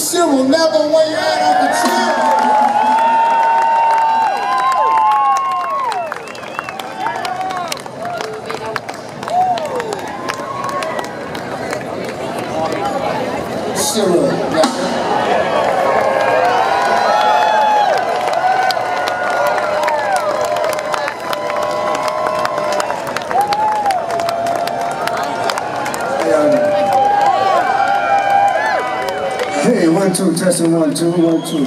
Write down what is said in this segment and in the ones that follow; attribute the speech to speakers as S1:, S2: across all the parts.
S1: Shit will never weigh you out off the chair. Shit will Hey, 1, 2, testing 1, 2, 1, 2.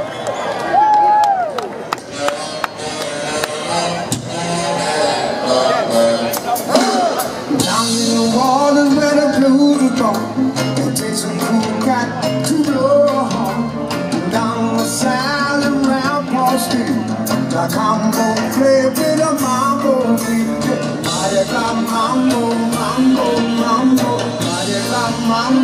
S1: Down in the waters where the blues are gone, it takes a cool cat to blow a horn. Down the side around Paul Street, the combo play with a mambo beat. Mambo, mambo, mambo, mambo.